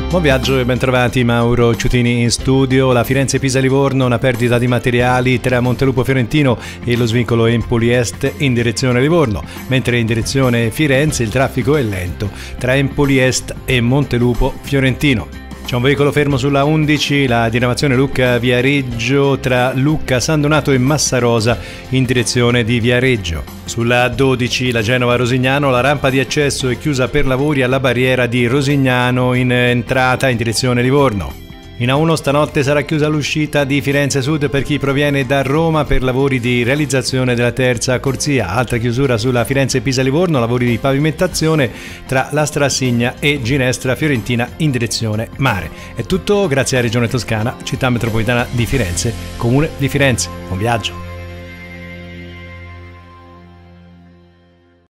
Buon viaggio e bentrovati, Mauro Ciutini in studio. La Firenze-Pisa-Livorno, una perdita di materiali tra Montelupo Fiorentino e lo svincolo Empoli-Est in direzione Livorno, mentre in direzione Firenze il traffico è lento tra Empoli-Est e Montelupo Fiorentino. C'è un veicolo fermo sulla 11, la diramazione Lucca-Viareggio tra Lucca-San Donato e Massarosa in direzione di Viareggio. Sulla 12, la Genova-Rosignano, la rampa di accesso è chiusa per lavori alla barriera di Rosignano in entrata in direzione Livorno. In A1 stanotte sarà chiusa l'uscita di Firenze Sud per chi proviene da Roma per lavori di realizzazione della terza corsia. Altra chiusura sulla Firenze-Pisa-Livorno, lavori di pavimentazione tra la Strassigna e Ginestra Fiorentina in direzione mare. È tutto grazie a Regione Toscana, Città Metropolitana di Firenze, Comune di Firenze. Buon viaggio!